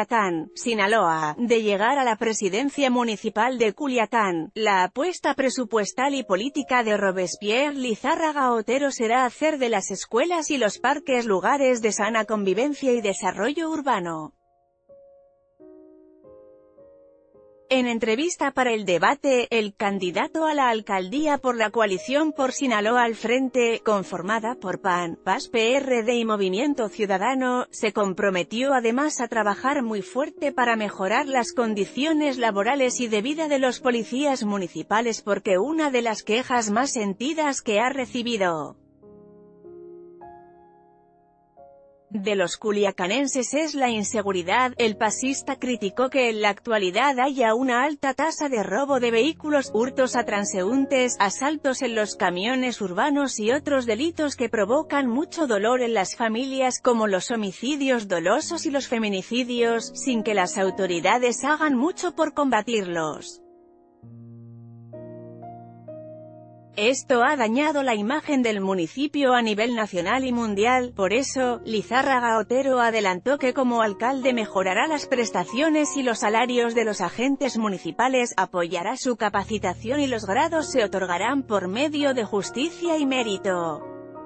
Culiacán, Sinaloa, de llegar a la presidencia municipal de Culiacán. La apuesta presupuestal y política de Robespierre Lizárraga Otero será hacer de las escuelas y los parques lugares de sana convivencia y desarrollo urbano. En entrevista para El Debate, el candidato a la alcaldía por la coalición por Sinaloa al Frente, conformada por PAN, PAS, PRD y Movimiento Ciudadano, se comprometió además a trabajar muy fuerte para mejorar las condiciones laborales y de vida de los policías municipales porque una de las quejas más sentidas que ha recibido de los culiacanenses es la inseguridad. El pasista criticó que en la actualidad haya una alta tasa de robo de vehículos, hurtos a transeúntes, asaltos en los camiones urbanos y otros delitos que provocan mucho dolor en las familias, como los homicidios dolosos y los feminicidios, sin que las autoridades hagan mucho por combatirlos. Esto ha dañado la imagen del municipio a nivel nacional y mundial. Por eso, Lizárraga Otero adelantó que como alcalde mejorará las prestaciones y los salarios de los agentes municipales, apoyará su capacitación y los grados se otorgarán por medio de justicia y mérito.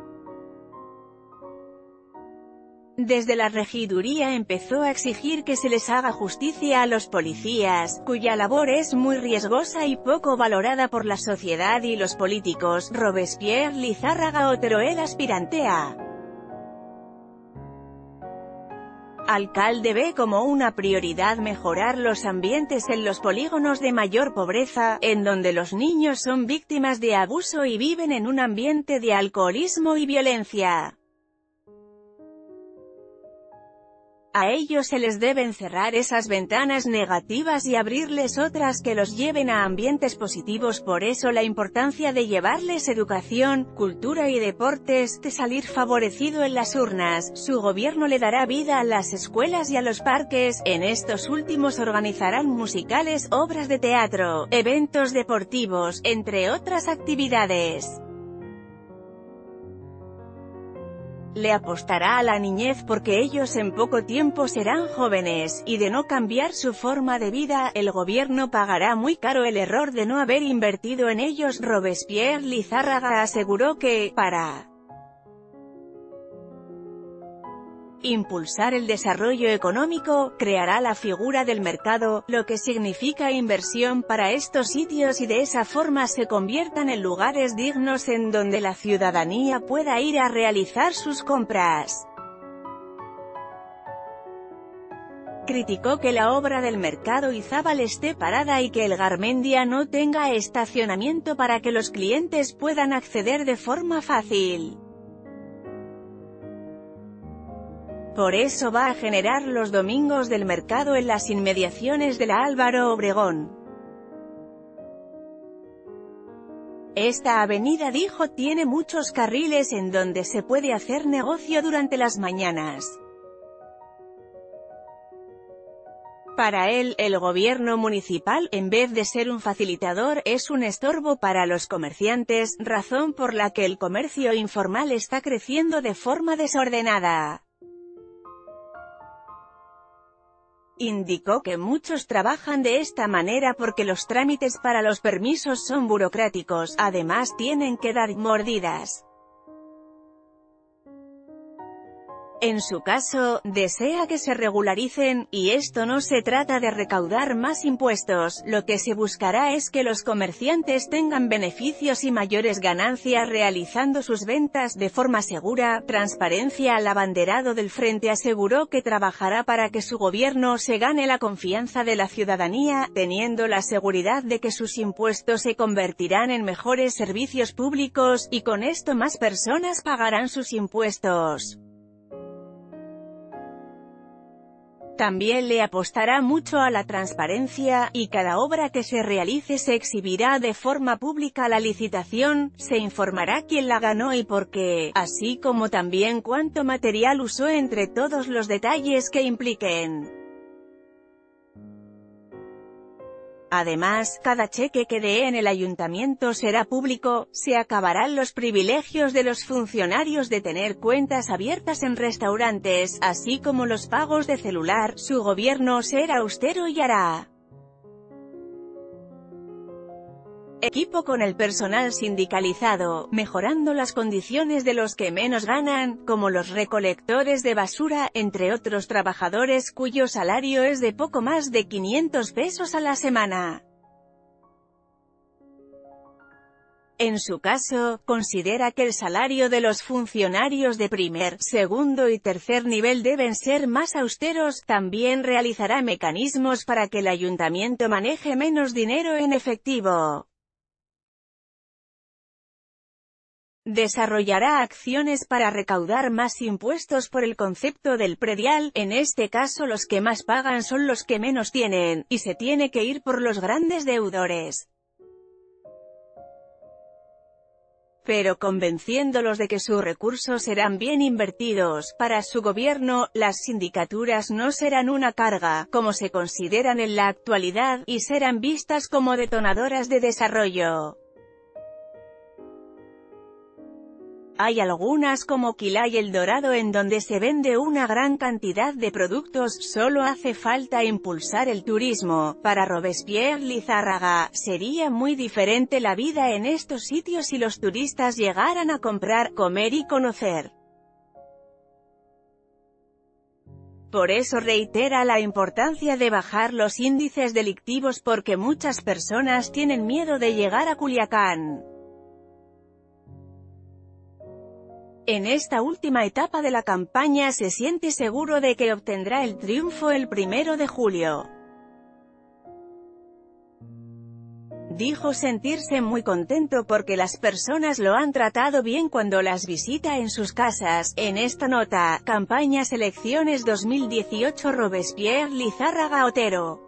Desde la regiduría empezó a exigir que se les haga justicia a los policías, cuya labor es muy riesgosa y poco valorada por la sociedad y los políticos. Robespierre Lizárraga Otero, el aspirante a alcalde, ve como una prioridad mejorar los ambientes en los polígonos de mayor pobreza, en donde los niños son víctimas de abuso y viven en un ambiente de alcoholismo y violencia. A ellos se les deben cerrar esas ventanas negativas y abrirles otras que los lleven a ambientes positivos. Por eso la importancia de llevarles educación, cultura y deportes, de salir favorecido en las urnas. Su gobierno le dará vida a las escuelas y a los parques. En estos últimos organizarán musicales, obras de teatro, eventos deportivos, entre otras actividades. Le apostará a la niñez porque ellos en poco tiempo serán jóvenes, y de no cambiar su forma de vida, el gobierno pagará muy caro el error de no haber invertido en ellos. Robespierre Lizárraga aseguró que, para impulsar el desarrollo económico, creará la figura del mercado, lo que significa inversión para estos sitios y de esa forma se conviertan en lugares dignos en donde la ciudadanía pueda ir a realizar sus compras. Criticó que la obra del mercado Izábal esté parada y que el Garmendia no tenga estacionamiento para que los clientes puedan acceder de forma fácil. Por eso va a generar los domingos del mercado en las inmediaciones de la Álvaro Obregón. Esta avenida, dijo, tiene muchos carriles en donde se puede hacer negocio durante las mañanas. Para él, el gobierno municipal, en vez de ser un facilitador, es un estorbo para los comerciantes, razón por la que el comercio informal está creciendo de forma desordenada. Indicó que muchos trabajan de esta manera porque los trámites para los permisos son burocráticos, además tienen que dar mordidas. En su caso, desea que se regularicen, y esto no se trata de recaudar más impuestos, lo que se buscará es que los comerciantes tengan beneficios y mayores ganancias realizando sus ventas de forma segura. Transparencia. Al abanderado del Frente aseguró que trabajará para que su gobierno se gane la confianza de la ciudadanía, teniendo la seguridad de que sus impuestos se convertirán en mejores servicios públicos, y con esto más personas pagarán sus impuestos. También le apostará mucho a la transparencia, y cada obra que se realice se exhibirá de forma pública la licitación, se informará quién la ganó y por qué, así como también cuánto material usó entre todos los detalles que impliquen Además, cada cheque que dé en el ayuntamiento será público, se acabarán los privilegios de los funcionarios de tener cuentas abiertas en restaurantes, así como los pagos de celular. Su gobierno será austero y hará equipo con el personal sindicalizado, mejorando las condiciones de los que menos ganan, como los recolectores de basura, entre otros trabajadores cuyo salario es de poco más de 500 pesos a la semana. En su caso, considera que el salario de los funcionarios de primer, segundo y tercer nivel deben ser más austeros. También realizará mecanismos para que el ayuntamiento maneje menos dinero en efectivo. Desarrollará acciones para recaudar más impuestos por el concepto del predial, en este caso los que más pagan son los que menos tienen, y se tiene que ir por los grandes deudores. Pero convenciéndolos de que sus recursos serán bien invertidos. Para su gobierno, las sindicaturas no serán una carga, como se consideran en la actualidad, y serán vistas como detonadoras de desarrollo. Hay algunas como Quilá y El Dorado en donde se vende una gran cantidad de productos, solo hace falta impulsar el turismo. Para Robespierre Lizárraga, sería muy diferente la vida en estos sitios si los turistas llegaran a comprar, comer y conocer. Por eso reitera la importancia de bajar los índices delictivos porque muchas personas tienen miedo de llegar a Culiacán. En esta última etapa de la campaña se siente seguro de que obtendrá el triunfo el 1 de julio. Dijo sentirse muy contento porque las personas lo han tratado bien cuando las visita en sus casas. En esta nota, campañas elecciones 2018 Robespierre Lizárraga Otero.